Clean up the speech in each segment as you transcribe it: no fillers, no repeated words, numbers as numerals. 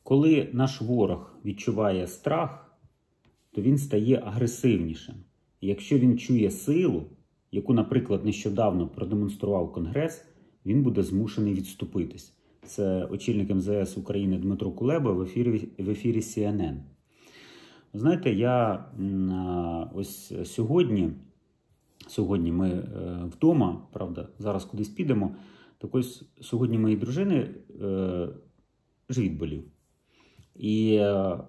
Коли наш ворог відчуває страх, то він стає агресивнішим. І якщо він чує силу, яку, наприклад, нещодавно продемонстрував Конгрес, він буде змушений відступитись. Це очільник МЗС України Дмитро Кулеба в ефірі CNN. Знаєте, я ось сьогодні ми вдома, правда, зараз кудись підемо, так ось сьогодні моїй дружини живіт болів. І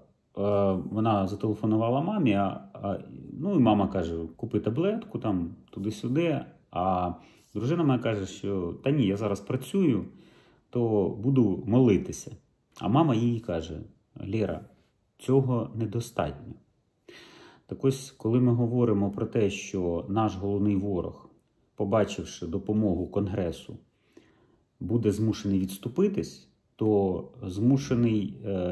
вона зателефонувала мамі, і мама каже, купи таблетку, там, туди-сюди. А дружина моя каже, що та ні, я зараз працюю, то буду молитися. А мама їй каже, Лєра, цього недостатньо. Так ось, коли ми говоримо про те, що наш головний ворог, побачивши допомогу Конгресу, буде змушений відступитись, то змушений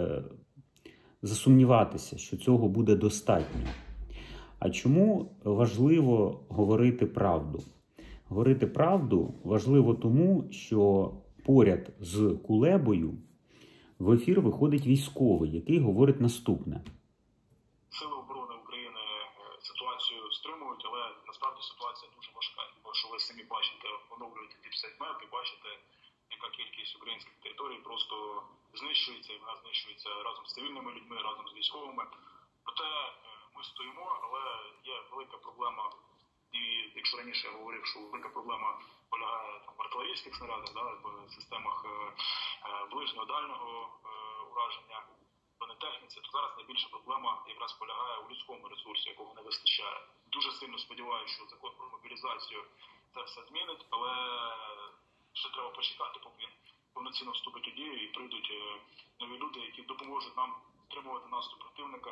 засумніватися, що цього буде достатньо. А чому важливо говорити правду? Говорити правду важливо тому, що поряд з Кулебою в ефір виходить військовий, який говорить наступне. Сили оборони України ситуацію стримують, але насправді ситуація дуже важка. Бо що ви самі бачите, оновлюєте діпсайт-меп і бачите, яка кількість українських територій просто знищується, і вона знищується разом з цивільними людьми, разом з військовими. Проте ми стоїмо, але є велика проблема. І якщо раніше я говорив, що велика проблема полягає в артилерійських снарядах, в системах ближнього дальнього ураження, бронетехніці, то зараз найбільша проблема якраз полягає у людському ресурсі, якого не вистачає. Дуже сильно сподіваюся, що закон про мобілізацію це все змінить, але ще треба почекати, поки він повноцінно вступить у дію і прийдуть нові люди, які допоможуть нам стримувати наступ противника.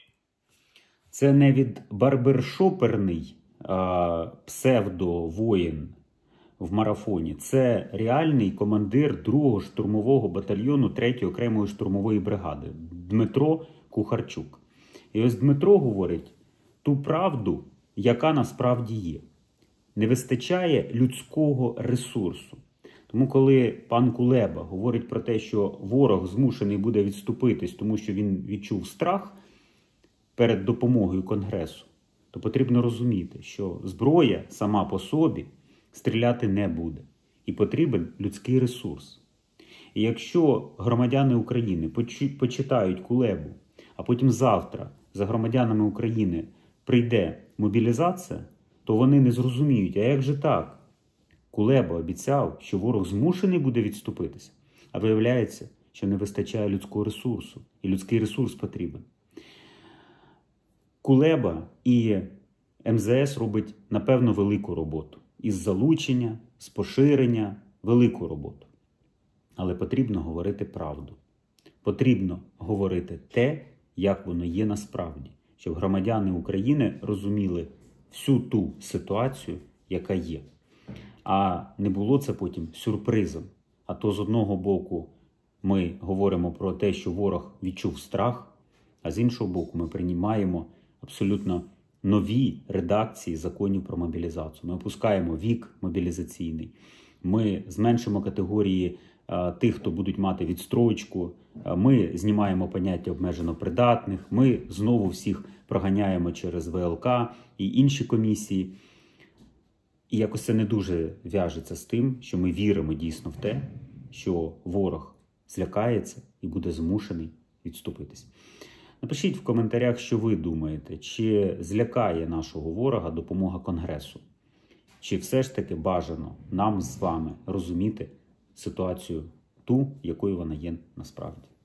Це не від барбершоперний псевдовоїн в марафоні. Це реальний командир 2-го штурмового батальйону 3-ї окремої штурмової бригади Дмитро Кухарчук. І ось Дмитро говорить ту правду, яка насправді є. Не вистачає людського ресурсу. Тому коли пан Кулеба говорить про те, що ворог змушений буде відступитись, тому що він відчув страх перед допомогою Конгресу, то потрібно розуміти, що зброя сама по собі стріляти не буде. І потрібен людський ресурс. І якщо громадяни України почитають Кулебу, а потім завтра за громадянами України прийде мобілізація, то вони не зрозуміють, а як же так? Кулеба обіцяв, що ворог змушений буде відступитися, а виявляється, що не вистачає людського ресурсу, і людський ресурс потрібен. Кулеба і МЗС робить, напевно, велику роботу. Із залучення, з поширення, велику роботу. Але потрібно говорити правду. Потрібно говорити те, як воно є насправді. Щоб громадяни України розуміли всю ту ситуацію, яка є. А не було це потім сюрпризом. А то з одного боку ми говоримо про те, що ворог відчув страх, а з іншого боку ми приймаємо абсолютно нові редакції законів про мобілізацію. Ми опускаємо вік мобілізаційний, ми зменшимо категорії тих, хто будуть мати відстрочку, ми знімаємо поняття обмежено придатних, ми знову всіх проганяємо через ВЛК і інші комісії. І якось це не дуже в'яжеться з тим, що ми віримо дійсно в те, що ворог злякається і буде змушений відступитись. Напишіть в коментарях, що ви думаєте, чи злякає нашого ворога допомога Конгресу? Чи все ж таки бажано нам з вами розуміти ситуацію ту, якою вона є насправді?